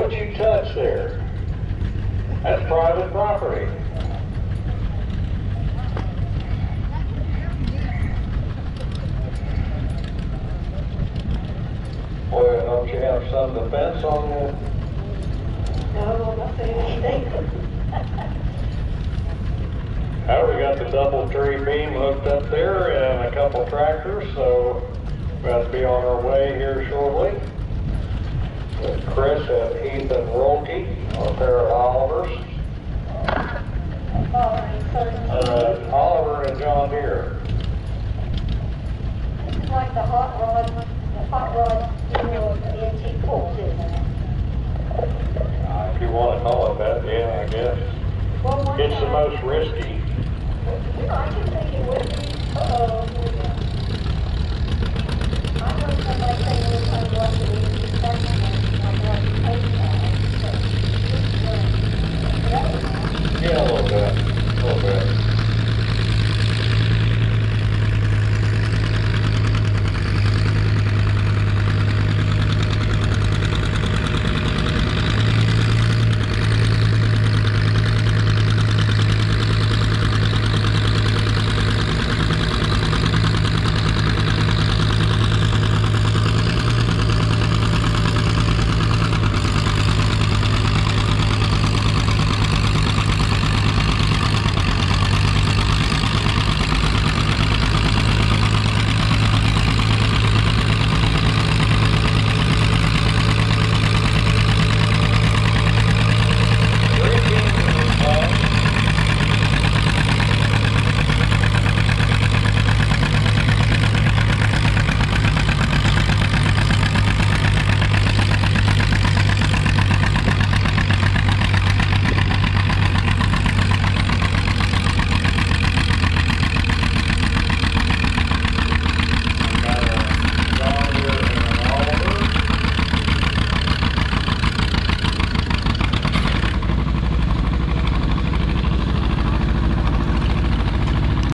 what you touch there? That's private property. Boy, don't you have some defense on that? No, I'm not saying anything. We got the double tree beam hooked up there and a couple tractors, so we're about to be on our way here shortly. With Chris and Ethan Rolke, a pair of Olivers. Oliver and John Deere. This is like the hot rod, you know, of the antique Colts, isn't it? If you want to call it that, yeah, I guess. Well, It's the most risky. I can think it would be,